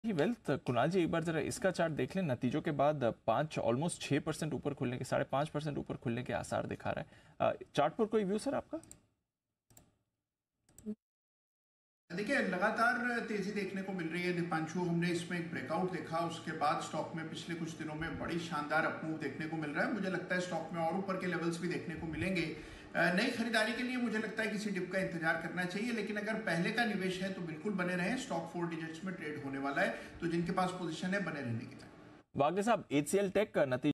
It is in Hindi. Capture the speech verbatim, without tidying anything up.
ही वेल्थ कुणाल जी, एक बार जरा इसका चार्ट देख लें। नतीजों के बाद पाँच ऑलमोस्ट छः परसेंट ऊपर खुलने के, साढ़े पाँच परसेंट ऊपर खुलने के आसार दिखा रहा है। चार्ट पर कोई व्यू सर आपका? देखिए, लगातार तेजी देखने को मिल रही है दीपांशु। हमने इसमें एक ब्रेकआउट देखा, उसके बाद स्टॉक में पिछले कुछ दिनों में बड़ी शानदार अपमूव देखने को मिल रहा है। मुझे लगता है स्टॉक में और ऊपर के लेवल्स भी देखने को मिलेंगे। नई खरीदारी के लिए मुझे लगता है किसी डिप का इंतजार करना चाहिए, लेकिन अगर पहले का निवेश है तो बिल्कुल बने रहें। स्टॉक फोर डिजिट्स में ट्रेड होने वाला है, तो जिनके पास पोजिशन है बने रहने की। वागे साहब, एचसीएल टेक का नतीजा